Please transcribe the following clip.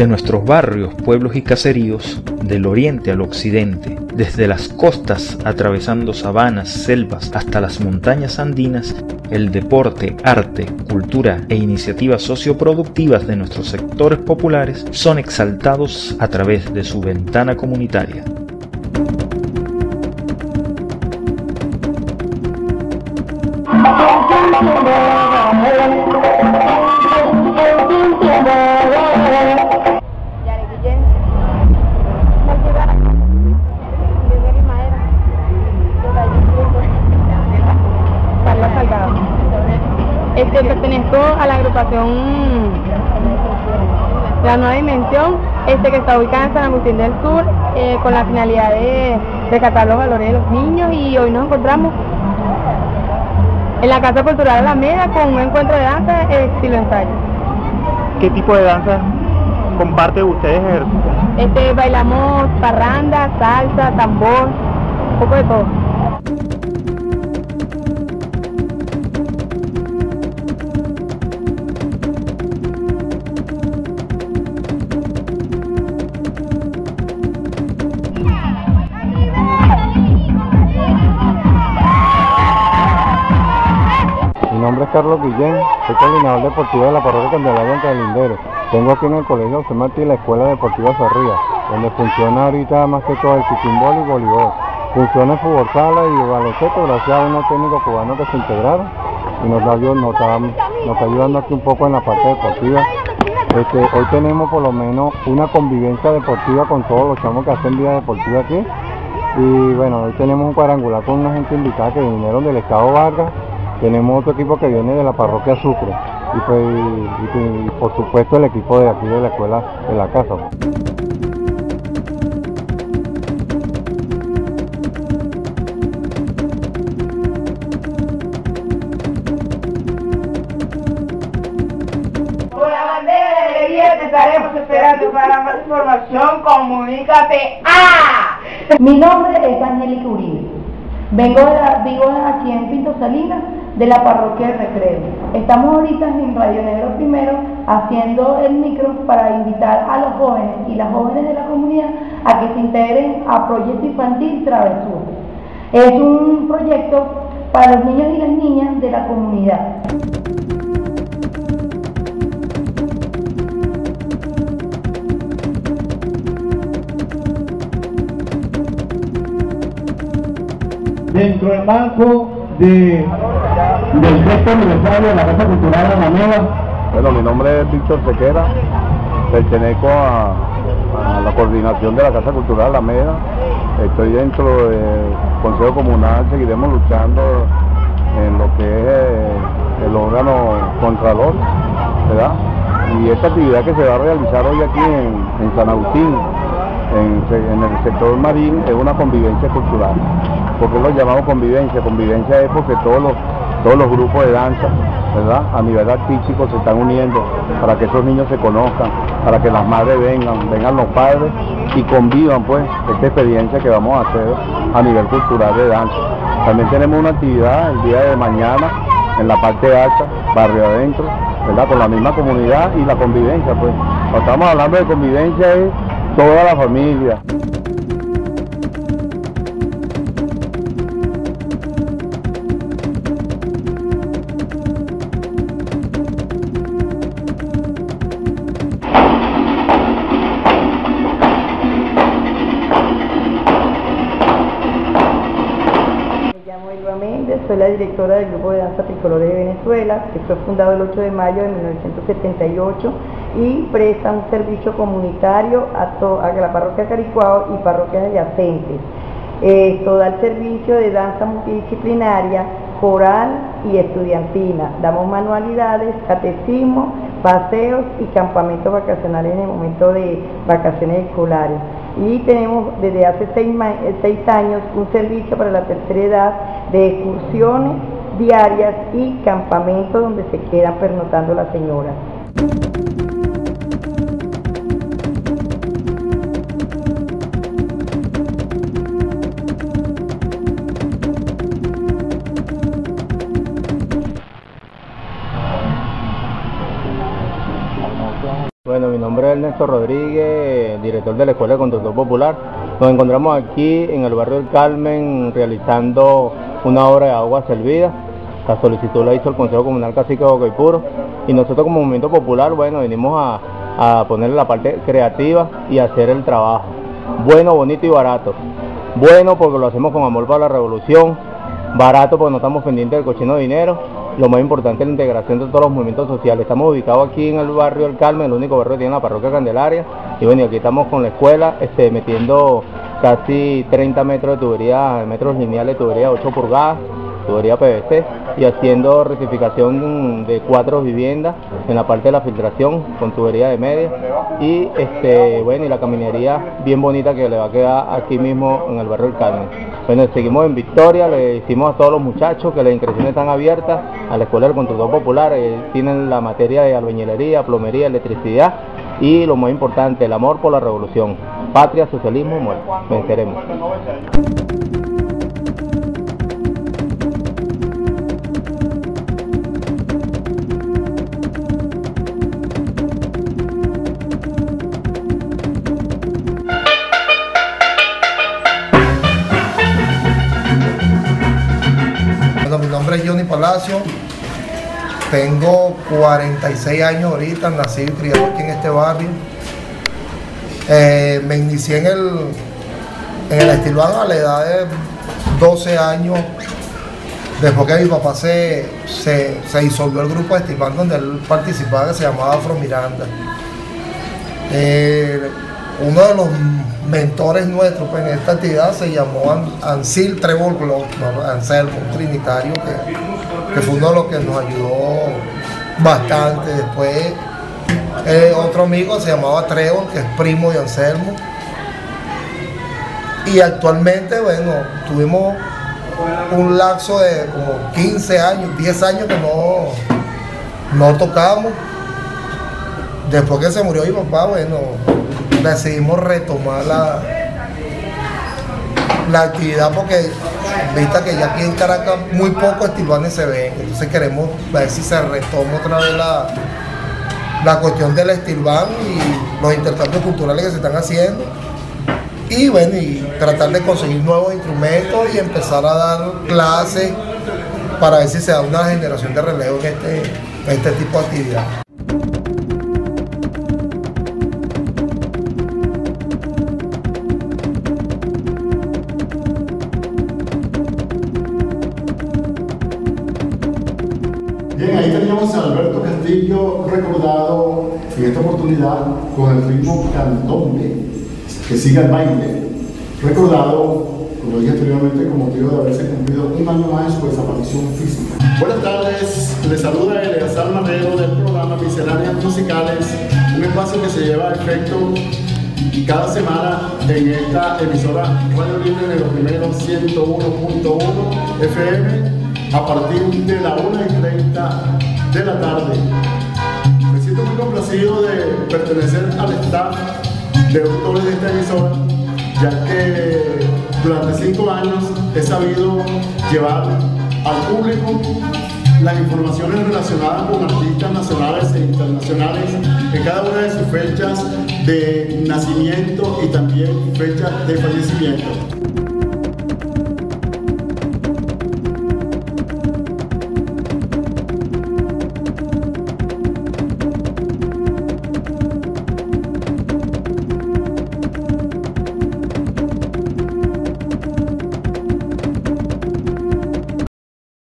de nuestros barrios, pueblos y caseríos, del oriente al occidente, desde las costas atravesando sabanas, selvas hasta las montañas andinas, el deporte, arte, cultura e iniciativas socioproductivas de nuestros sectores populares son exaltados a través de su ventana comunitaria. Pertenezco a la agrupación La Nueva Dimensión, que está ubicada en San Agustín del Sur, con la finalidad de rescatar los valores de los niños, y hoy nos encontramos en la Casa Cultural Alameda con un encuentro de danza estilo ensayo. ¿Qué tipo de danza comparten ustedes? Bailamos parranda, salsa, tambor, un poco de todo. Mi nombre es Carlos Guillén, soy coordinador deportivo de la parroquia Candelaria en Lindero. Tengo aquí en el Colegio José Martí la Escuela Deportiva Zorrilla, donde funciona ahorita más que todo el kickimball y voleibol. Funciona el fútbol sala y el baloncesto gracias a unos técnicos cubanos que se integraron y nos está ayudando aquí un poco en la parte deportiva. Hoy tenemos por lo menos una convivencia deportiva con todos los chamos que hacen vida deportiva aquí. Y bueno, hoy tenemos un cuadrangular con una gente invitada que vinieron del estado Vargas. Tenemos otro equipo que viene de la parroquia Sucre y por supuesto el equipo de aquí de la escuela de la casa. Con la bandera de alegría te estaremos esperando. Para más información, comunícate a... Mi nombre es Angélica Uribe. Vivo aquí en Pinto Salinas, de la parroquia del Recreo. Estamos ahorita en Radio Negro Primero haciendo el micro para invitar a los jóvenes y las jóvenes de la comunidad a que se integren a Proyecto Infantil Travesura. Es un proyecto para los niños y las niñas de la comunidad. Dentro del marco del sexto aniversario de la Casa Cultural Alameda. Bueno, mi nombre es Víctor Sequera, pertenezco a la coordinación de la Casa Cultural Alameda. Estoy dentro del Consejo Comunal, seguiremos luchando en lo que es el órgano contralor, ¿verdad? Y esta actividad que se va a realizar hoy aquí en San Agustín, en el sector marín, es una convivencia cultural. ¿Por qué lo llamamos convivencia? Convivencia es porque todos los grupos de danza, ¿verdad?, a nivel artístico se están uniendo para que esos niños se conozcan, para que las madres vengan los padres y convivan pues esta experiencia que vamos a hacer a nivel cultural de danza. También tenemos una actividad el día de mañana en la parte alta, barrio adentro, ¿verdad?, con la misma comunidad y la convivencia pues. Cuando estamos hablando de convivencia es toda la familia. Soy la directora del Grupo de Danza Tricolor de Venezuela, que fue fundado el 8 de mayo de 1978 y presta un servicio comunitario a la parroquia Caricuao y parroquias adyacentes. Esto da el servicio de danza multidisciplinaria, coral y estudiantina. Damos manualidades, catecismo, paseos y campamentos vacacionales en el momento de vacaciones escolares. Y tenemos desde hace 6 años un servicio para la tercera edad de excursiones diarias y campamentos donde se quedan pernoctando las señoras. Bueno, mi nombre es Ernesto Rodríguez, director de la Escuela de Constructor Popular. Nos encontramos aquí en el barrio del Carmen realizando una obra de agua servida. La solicitud la hizo el Consejo Comunal Cacique de Ocoipuro y nosotros como Movimiento Popular, bueno, venimos a ponerle la parte creativa y hacer el trabajo. Bueno, bonito y barato. Bueno porque lo hacemos con amor para la revolución. Barato porque no estamos pendientes del cochino dinero. Lo más importante es la integración de todos los movimientos sociales. Estamos ubicados aquí en el barrio del Carmen, el único barrio que tiene la parroquia Candelaria. Y bueno, aquí estamos con la escuela, metiendo casi 30 metros de tubería, metros lineales de tubería 8 pulgadas, tubería PVC, y haciendo rectificación de 4 viviendas en la parte de la filtración con tubería de media. Y bueno, y la caminería bien bonita que le va a quedar aquí mismo en el barrio del Carmen. Bueno, seguimos en victoria, le decimos a todos los muchachos que las inscripciones están abiertas a la Escuela del Constructor Popular. Tienen la materia de albañilería, plomería, electricidad y lo más importante, el amor por la revolución. Patria, socialismo, muerte. Venceremos. Mi nombre es Johnny Palacio, tengo 46 años ahorita, nací y criado aquí en este barrio. Me inicié en el Estilbán a la edad de 12 años, después que mi papá se disolvió el grupo de Estilbán donde él participaba, que se llamaba Afro Miranda. Uno de los mentores nuestros pues, en esta actividad se llamó Ansil Trevor Glock, ¿no? Anselmo, un trinitario que fue uno de los que nos ayudó bastante. Después otro amigo se llamaba Trevor, que es primo de Anselmo. Y actualmente, bueno, tuvimos un lapso de como 15 años, 10 años que no tocamos. Después que se murió mi papá, bueno, decidimos retomar la actividad porque vista que ya aquí en Caracas muy pocos estilbanes se ven, entonces queremos ver si se retoma otra vez la cuestión del estilbán y los intercambios culturales que se están haciendo y bueno, y tratar de conseguir nuevos instrumentos y empezar a dar clases para ver si se da una generación de relevo en este tipo de actividad. Bien, ahí teníamos a Alberto Castillo recordado en esta oportunidad con el ritmo candombe, que siga el baile, recordado, como dije anteriormente, con motivo de haberse cumplido un año más de su desaparición física. Buenas tardes, les saluda Eleazar Marrero del programa Misceláneas Musicales, un espacio que se lleva a efecto cada semana en esta emisora Radio Libre de los primeros 101.1 FM a partir de la 1:30 de la tarde. Me siento muy complacido de pertenecer al staff de autores de esta emisora, ya que durante 5 años he sabido llevar al público las informaciones relacionadas con artistas nacionales e internacionales en cada una de sus fechas de nacimiento y también fechas de fallecimiento.